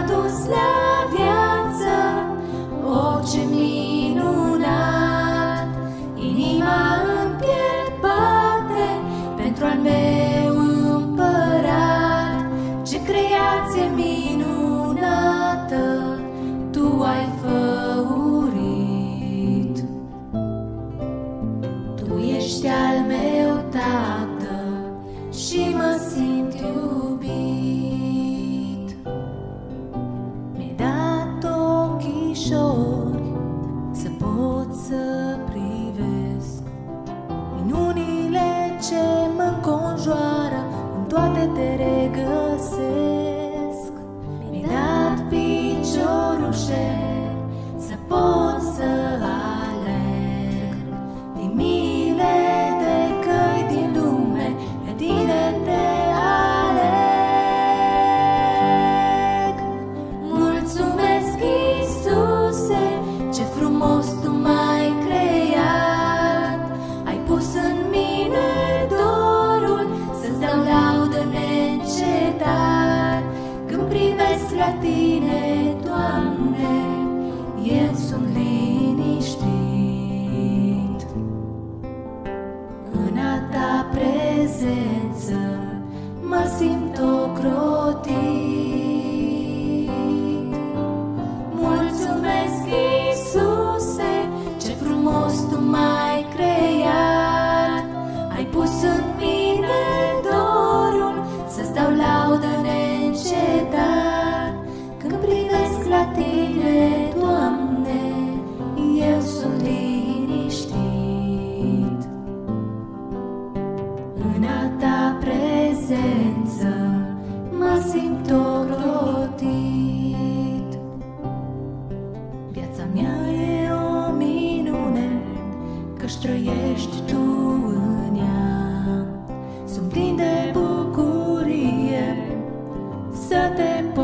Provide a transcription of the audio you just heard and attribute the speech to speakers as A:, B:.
A: dus la viață, ce minunat. Inima îmi pierd bate pentru al meu împărat. Ce creație minunată Tu ai făurit. Tu ești al meu Tată și mă simt iubit. Mi-ai dat ochișori să pot să privesc minunile ce mă înconjoară, în toate te regăsesc. Mi-ai dat piciorușe să pot să alerg din miile de căi din lume, pe tine te aleg. Mulțumesc, Iisuse, ce frumos Tu m-ai creat. Ai pus în mine dorul să-ți dau laudă neîncetat. Când privesc la Tine, Doamne, eu sunt liniștit. În a Ta prezență mă simt ocrotit. Mulțumesc, Iisuse, ce frumos Tu m-ai creat. Ai pus în mine dorul să-ți dau laudă neîncetat. Când privesc la Tine, Doamne, eu sunt liniștit. În a Ta prezență mă simt ocrotit. Viața mea e o minune, că-și trăiești Tu în ea. Sunt plin de bucurie să Te